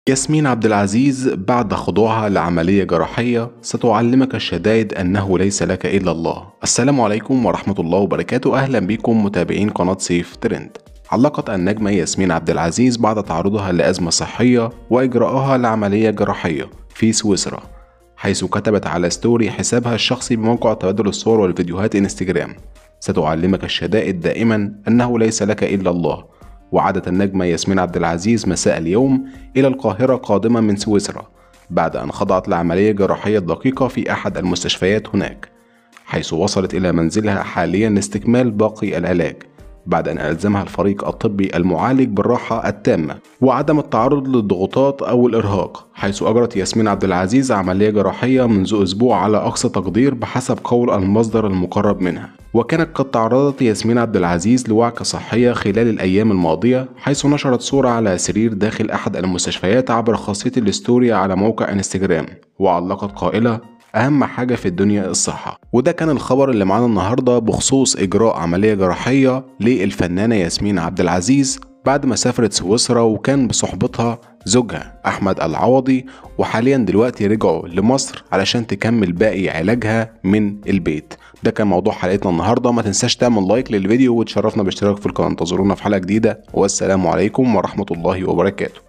ياسمين عبد العزيز بعد خضوعها لعملية جراحية ستعلمك الشدائد أنه ليس لك إلا الله. السلام عليكم ورحمة الله وبركاته، أهلا بكم متابعين قناة سيف ترند. علقت النجمة ياسمين عبد العزيز بعد تعرضها لأزمة صحية وإجراءها لعملية جراحية في سويسرا، حيث كتبت على ستوري حسابها الشخصي بموقع تبادل الصور والفيديوهات انستجرام: ستعلمك الشدائد دائما أنه ليس لك إلا الله. وعادت النجمة ياسمين عبد العزيز مساء اليوم إلى القاهرة قادمة من سويسرا بعد أن خضعت لعملية جراحية دقيقة في أحد المستشفيات هناك، حيث وصلت إلى منزلها حاليا لاستكمال باقي العلاج بعد أن ألزمها الفريق الطبي المعالج بالراحة التامة وعدم التعرض للضغوطات أو الإرهاق، حيث أجرت ياسمين عبد العزيز عملية جراحية منذ أسبوع على أقصى تقدير بحسب قول المصدر المقرب منها. وكانت قد تعرضت ياسمين عبد العزيز لوعكة صحية خلال الأيام الماضية، حيث نشرت صورة على سرير داخل أحد المستشفيات عبر خاصية الستوري على موقع انستجرام، وعلقت قائلة: أهم حاجة في الدنيا الصحة. وده كان الخبر اللي معانا النهاردة بخصوص إجراء عملية جراحية للفنانة ياسمين عبد العزيز بعد ما سافرت سويسرا وكان بصحبتها زوجها أحمد العوضي، وحاليا دلوقتي رجعوا لمصر علشان تكمل باقي علاجها من البيت. ده كان موضوع حلقتنا النهاردة، ما تنساش تعمل لايك للفيديو وتشرفنا باشتراك في القناة. انتظرونا في حلقة جديدة، والسلام عليكم ورحمة الله وبركاته.